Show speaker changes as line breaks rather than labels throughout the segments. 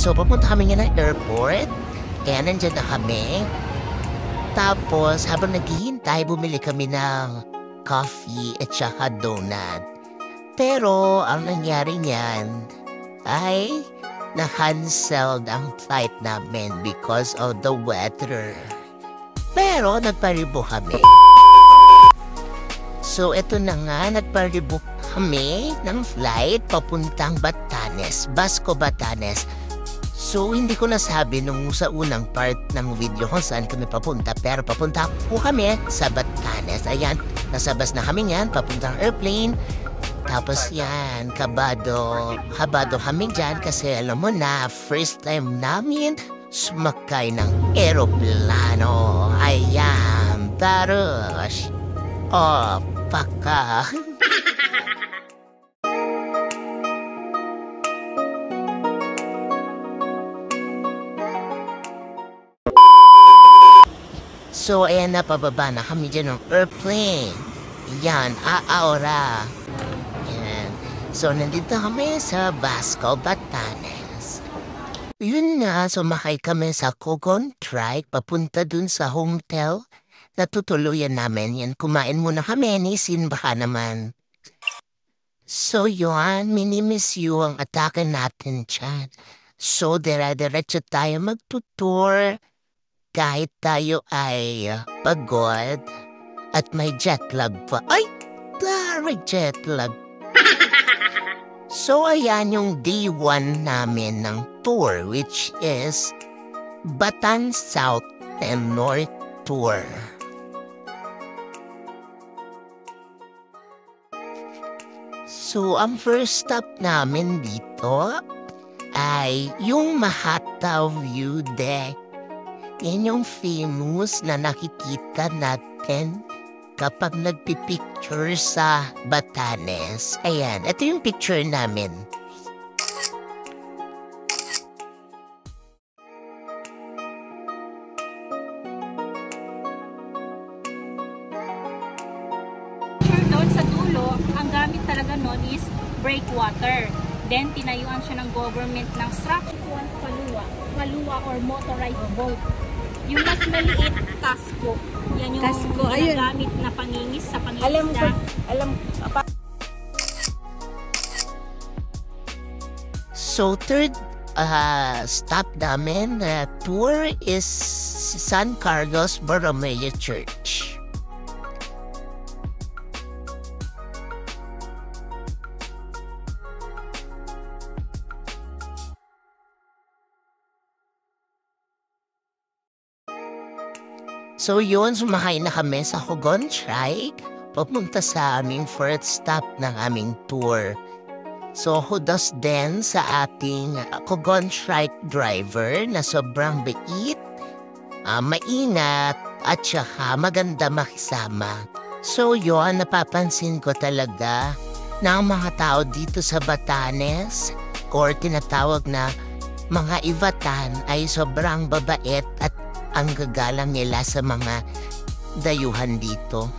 So, papunta kami nga ng airport. Kaya nandyan na kami. Tapos, habang naghihintay, bumili kami ng coffee at saka donut. Pero, ang nangyari niyan ay na-cancelled ang flight namin because of the weather. Pero, nagparibo kami. So, eto na nga, nagparibo kami ng flight papuntang Batanes, Basco, Batanes. So, hindi ko nasabi nung sa unang part ng video kung saan kami papunta. Pero papunta po kami sa Batanes. Ayan, nasabas na kami yan, papuntang airplane. Tapos yan, kabado kami dyan kasi alam mo na, first time namin sumakay ng aeroplano. Ayan, taros. Oh, paka. So, ayan na, pababa na kami dyan ng airplane. Yan, aaora. Yan. So, nandito kami sa Basco, Batanes. Yun nga, sumakay kami sa Cogon Trike, papunta dun sa hotel. Natutuluyan namin yan. Kumain muna kami, nisin baka naman. So, yun, minimiss you ang atake natin dyan. So, dire-diretso tayo magtutour. Kahit tayo ay pagod at may jet lag pa. Ay! May jet lag. So, ayan yung day 1 namin ng tour, which is Bataan South and North Tour. So, ang first stop namin dito ay yung Mahataw View Deck. Yan yung famous na nakikita natin kapag nagpipicture sa Batanes. Ayan, ito yung picture namin.
Doon sa dulo, ang gamit talaga nun is breakwater. Then, tinayuan siya ng government ng structure palua or motorized boat. Yung mas maliit, casco. Yan yung ginagamit na pangingis sa pangingisda.
So, third stop namin na tour is San Carlos Borromeo Church. So yun, sumakay na kami sa Cogon Trike, papunta sa aming first stop ng aming tour. So hudos din sa ating Cogon Trike driver na sobrang bait, maingat at saka maganda makisama. So yun, napapansin ko talaga na ang mga tao dito sa Batanes or tinatawag na mga Ivatan ay sobrang babait at ang gagalang nila sa mga dayuhan dito.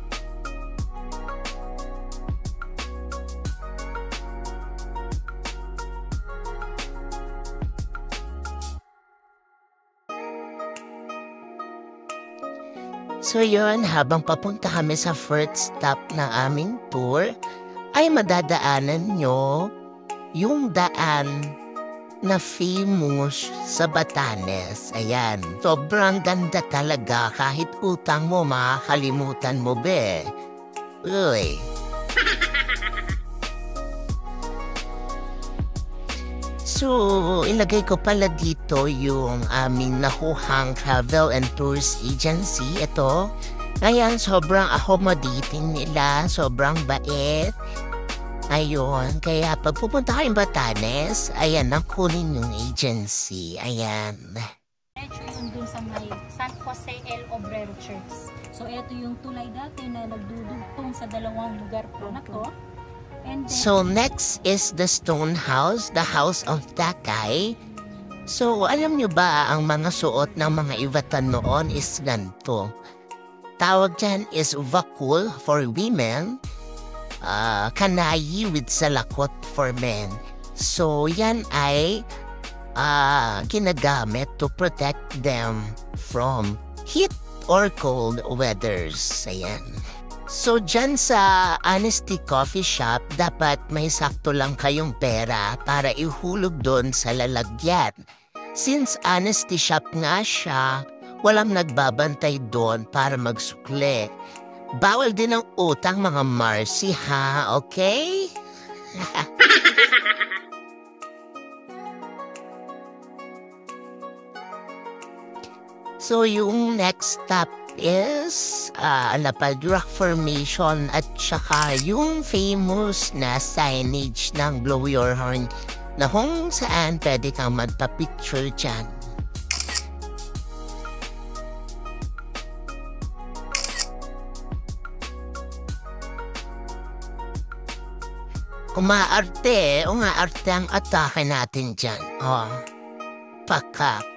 So yun, habang papunta kami sa first stop ng aming tour, ay madadaanan nyo yung daan na famous sa Batanes. Ayan, sobrang ganda talaga. Kahit utang mo, makakalimutan mo, be. Uy. So, ilagay ko pala dito yung aming nakuhang travel and tours agency. Ito, ayan, sobrang accommodating nila, sobrang bait. Ayun, kaya pag pupunta kayong Batanes, ayan, kunin yung agency. Ayan.
Ito yung dun sa may San Jose El Obrero Church. So, ito yung tulay dati na nagdudugtong sa dalawang lugar po na to. And then,
so, next is the Stone House, the House of Takay. So, alam nyo ba ang mga suot ng mga Ivatan noon is ganito? Tawag dyan is vakul for women, kanayi with salakot for men. So, yan ay ginagamit to protect them from heat or cold weathers. Ayan. So, dyan sa Honesty Coffee Shop, dapat may sakto lang kayong pera para ihulog doon sa lalagyan. Since Honesty Shop nga siya, walang nagbabantay doon para magsukle. Bawal din ang utang, mga Marcy, ha? Okay? So, yung next stop is Lapad Rock Formation at saka yung famous na signage ng Blow Your Horn na kung saan pwede kang magpa-picture dyan. Umaarte ang atake natin dyan. Oh, pakak.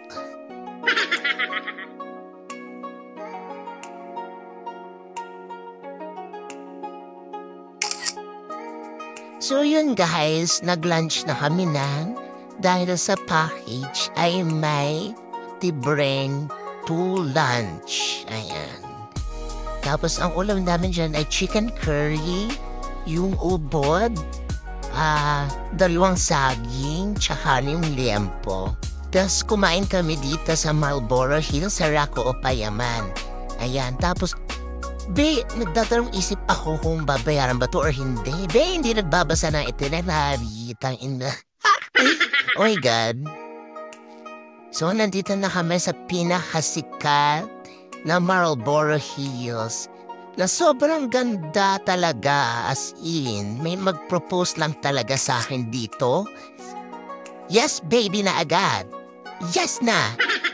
So yun guys, nag-lunch na kami na dahil sa package ay may tibreng to lunch. Ayan. Tapos ang ulam namin dyan ay chicken curry, yung ubod, 2 saging, tsaka yung liempo. Tapos kumain kami dito sa Marlboro Hills sa Raco o Payaman. Ayan, tapos be, nagtatanong isip ako kung babayaran ba to or hindi. Be, hindi nagbabasa ng itinerary. Tangina. Oh my God. So, nandito na kami sa pinakasikat na Marlboro Hills na sobrang ganda talaga, as in. May mag-propose lang talaga sa akin dito. Yes, baby na agad. Yes na.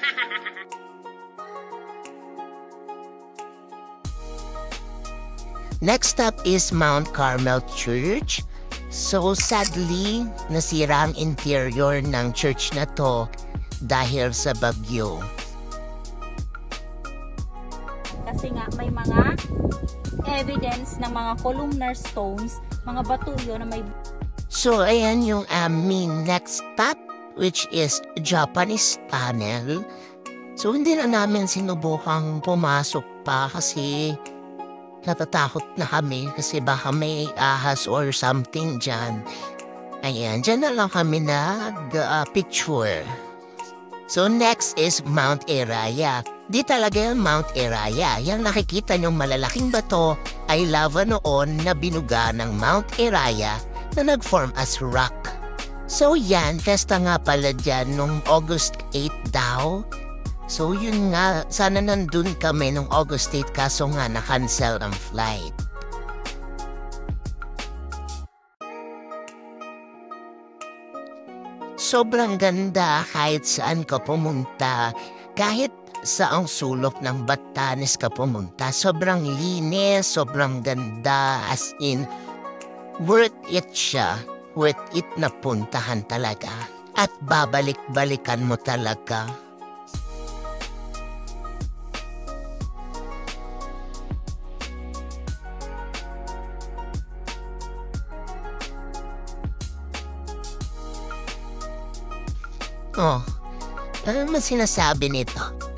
Next up is Mount Carmel Church. So sadly, nasira ang interior ng church na to dahil sa bagyo.
Kasi nga may mga evidence ng mga columnar stones, mga batuyo na may...
So ayan yung aming next stop, which is Japanese Tunnel. So hindi na namin sinubukang pumasok pa kasi natatakot na kami kasi baka may ahas or something dyan. Ayan, dyan na lang kami nag-picture. So next is Mount Eraya. Di talaga yung Mount Eraya. Yung nakikita nyong malalaking bato ay lava noon na binuga ng Mount Eraya na nag-form as rock. So yan, festa nga pala dyan nung August 8 daw. So yun nga, sana nandun kami nung August 8 kaso nga na-cancel ang flight. Sobrang ganda kahit saan ka pumunta. Kahit saang sulok ng Batanes ka pumunta. Sobrang linis, sobrang ganda. As in, worth it siya. Worth it na puntahan talaga. At babalik-balikan mo talaga. Oh, ano man sinasabi nito?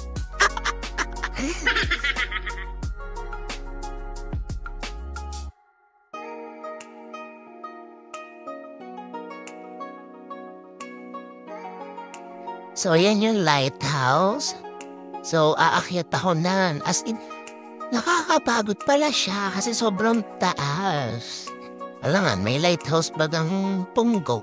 So, yan yung lighthouse. So, aakyat ako na. As in, nakakapagod pala siya kasi sobrang taas. Alangan, may lighthouse bagang punggo.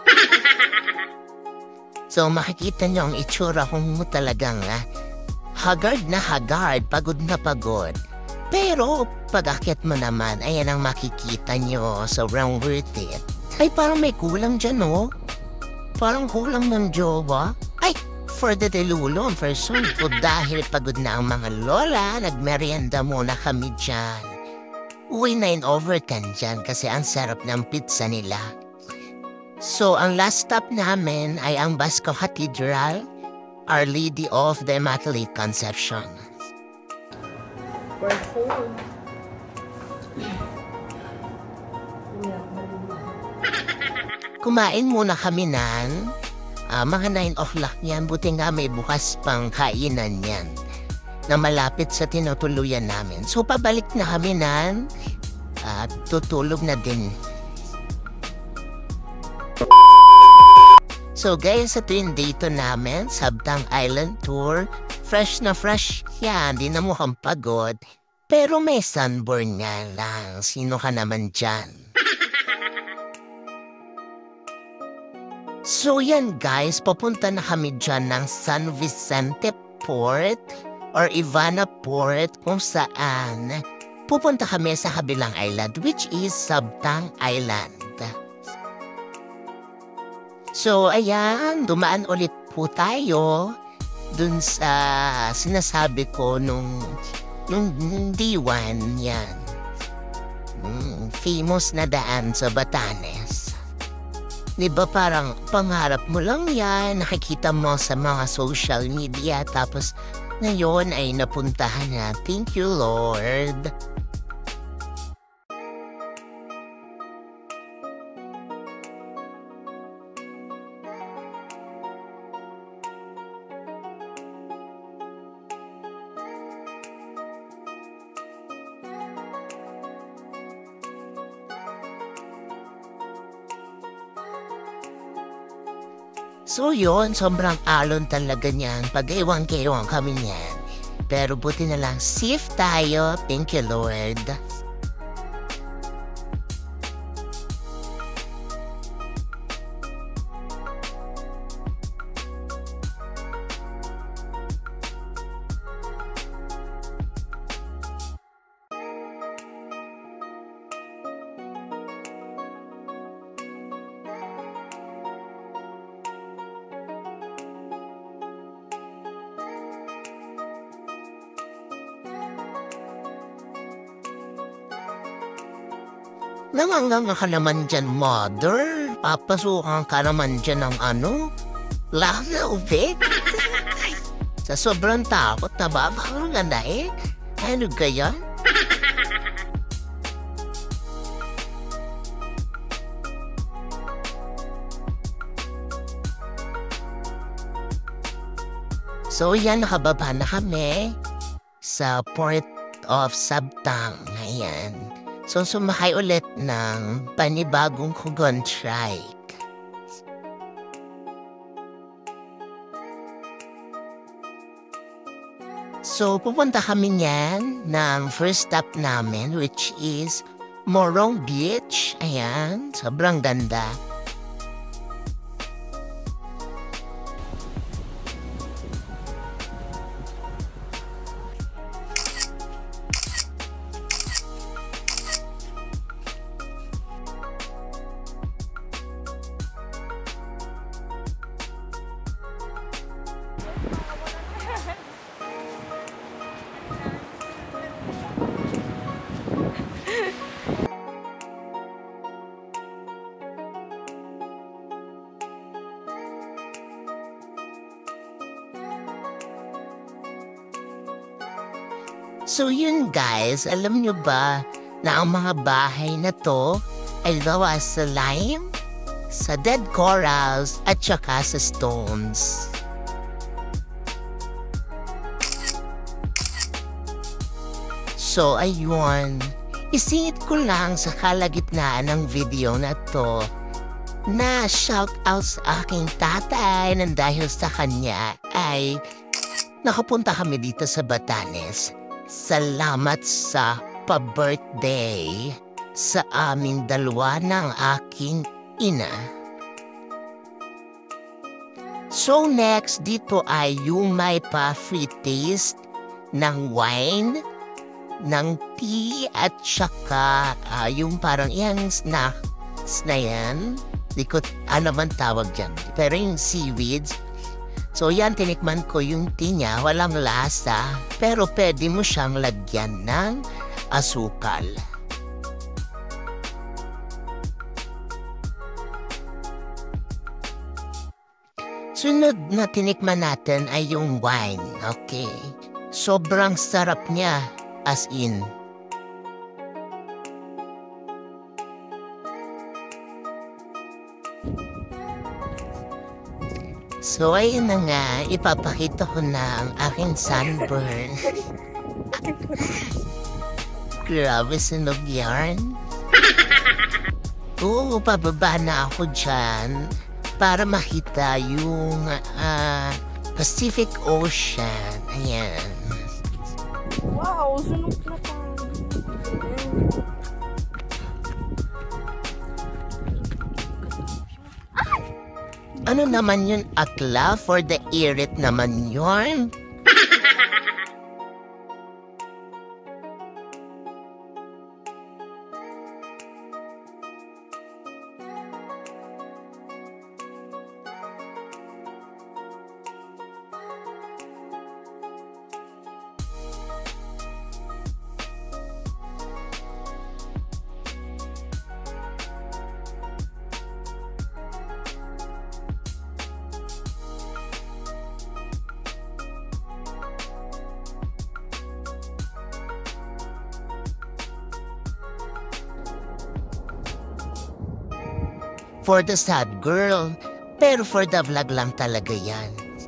So makikita nyo ang itsura kung talagang haggard na haggard, pagod na pagod. Pero pag akyat mo naman, ayan ang makikita nyo, sobrang worth it. Ay parang may kulang dyan, no? Parang kulang ng jowa. Ay, for the delulong person. O dahil pagod na ang mga lola, nagmerienda muna kami dyan. Uwi 9/10 dyan kasi ang sarap ng pizza nila. So, ang last stop namin ay ang Basco Cathedral, Our Lady of the Immaculate Conception.
We're home.
Kumain muna kami ng Mga 9 o'clock yan, buti nga may bukas pang kainan yan na malapit sa tinutuluyan namin. So pabalik na kami nan at tutulog na din. So guys, ito yung dito namin, Sabtang Island Tour. Fresh na fresh yan, di na mukhang pagod. Pero may sunburn nga lang, sino ka naman dyan? So yan guys, papunta na kami dyan ng San Vicente Port or Ivana Port kung saan pupunta kami sa kabilang island which is Sabtang Island. So ayan, dumaan ulit po tayo dun sa sinasabi ko nung D1 yan. Famous na daan sa Batanes. Diba parang pangarap mo lang yan, nakikita mo sa mga social media tapos ngayon ay napuntahan na. Thank you, Lord. So yun, sobrang alon talaga niyan. Pag-iwang-kiwang kami niyan. Pero buti na lang, safe tayo. Thank you, Lord. Nanganganga ka naman dyan, mother. Papasukan ka naman dyan ng Lahat Sa sobrang takot na ba? Parang ganda eh. Ano kaya? So yan, nakababa na kami sa Port of Sabtang. Ayan. So, sumakay ulit ng panibagong Hugon Trike. So, pupunta kami niyan ng first stop namin which is Morong Beach. Ayan, sobrang ganda. So yun guys, alam nyo ba na ang mga bahay na to ay gawa sa lime, sa dead corals at saka sa stones. So ayun, isingit ko lang sa kalagitnaan ng video na to na shout out sa aking tatay nang dahil sa kanya ay nakapunta kami dito sa Batanes. Salamat sa pa-birthday sa aming dalawa ng aking ina. So next, dito ay yung may pa-free taste ng wine, ng tea, at saka yung parang yung snacks na yan. Di ko ano man tawag dyan. Pero yung seaweeds. So yan, tinikman ko yung tea niya, walang lasa, pero pwede mo siyang lagyan ng asukal. Sunod na tinikman natin ay yung wine, okay? Sobrang sarap niya, as in. So, ayun na nga, ipapakita ko na ang aking sunburn. Grabe, sinog yarn. Oo, pababa na ako dyan para makita yung Pacific Ocean. Ayan.
Wow, sunog na pa.
Ano naman yun, akla? For the irit naman yun. For the sad girl, pero for the vlog lang talaga yan.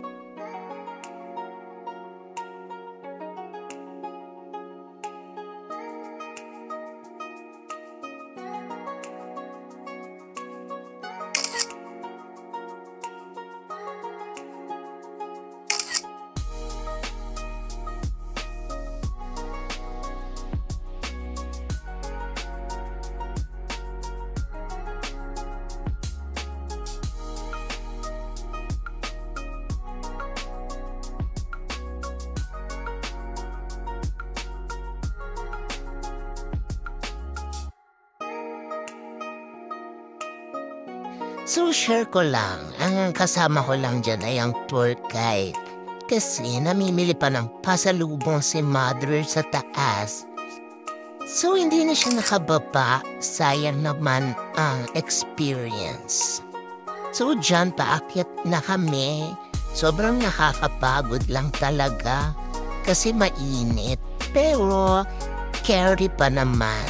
So, share ko lang. Ang kasama ko lang dyan ay ang tour guide. Kasi namimili pa ng pasalubong si mother sa taas. So, hindi na siya nakababa. Sayang naman ang experience. So, dyan paakyat na kami. Sobrang nakakapagod lang talaga. Kasi mainit. Pero, carry pa naman.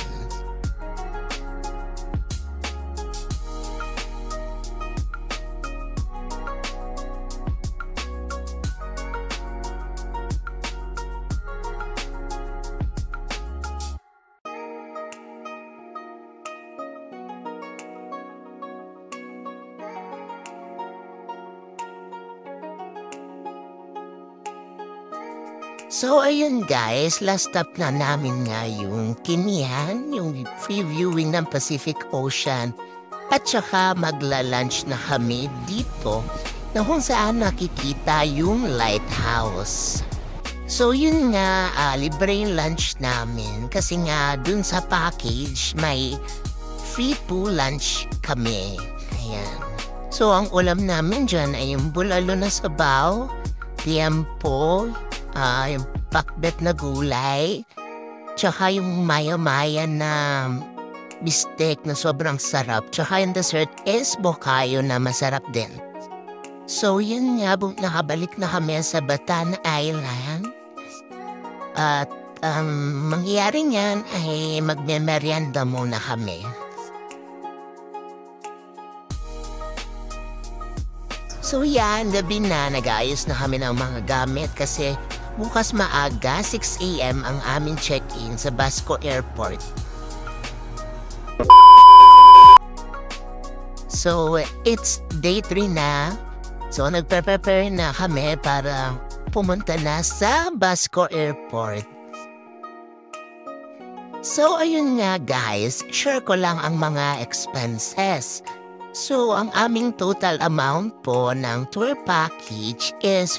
So, ayun guys, last stop na namin nga yung Kinihan, yung previewing ng Pacific Ocean. At saka magla-lunch na kami dito na kung saan nakikita yung lighthouse. So, yun nga, libre yung lunch namin kasi nga dun sa package may free pool lunch kami. Ayan. So, ang ulam namin dyan ay yung bulalo na sabaw, tiempo, yung pakbet na gulay, tsaka yung maya-maya na bistek na sobrang sarap, tsaka yung dessert is bokayo na masarap din. So yun nga, nakabalik na kami sa Batan Island. At mangyayari niyan ay magme-merienda muna kami. So yan, gabi na, nag-ayos na kami ng mga gamit kasi bukas maaga, 6 AM ang aming check-in sa Basco Airport. So, it's day 3 na. So, nagpe-prepare na kami para pumunta na sa Basco Airport. So, ayun nga guys, share ko lang ang mga expenses. So, ang aming total amount po ng tour package is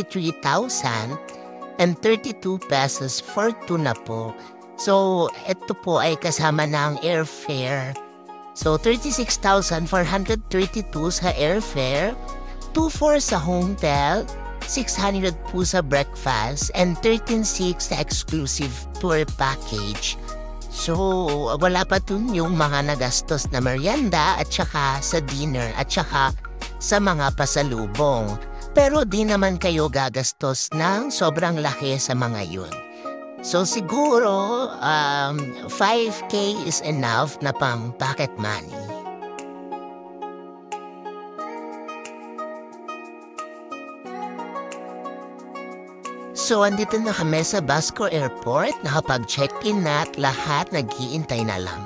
53,032 pesos for 2 na po. So, ito po ay kasama ng airfare. So, 36,432 sa airfare, 2,400 sa hotel, 600 po sa breakfast, and 13,600 sa exclusive tour package. So, wala pa dun yung mga nagastos na merienda at saka sa dinner at saka sa mga pasalubong. Pero di naman kayo gagastos ng sobrang laki sa mga yun. So, siguro 5K is enough na pang pocket money. So, andito na kami sa Basco Airport. Nakapag-check-in na at lahat nag-iintay na lang.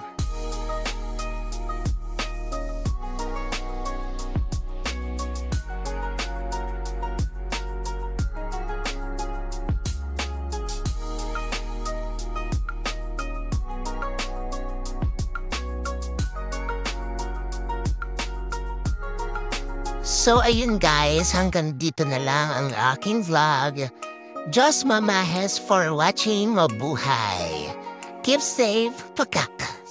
So, ayun guys, hanggang dito na lang ang aking vlog. Just mamahes for watching. Mabuhay. Keep safe. Pakak.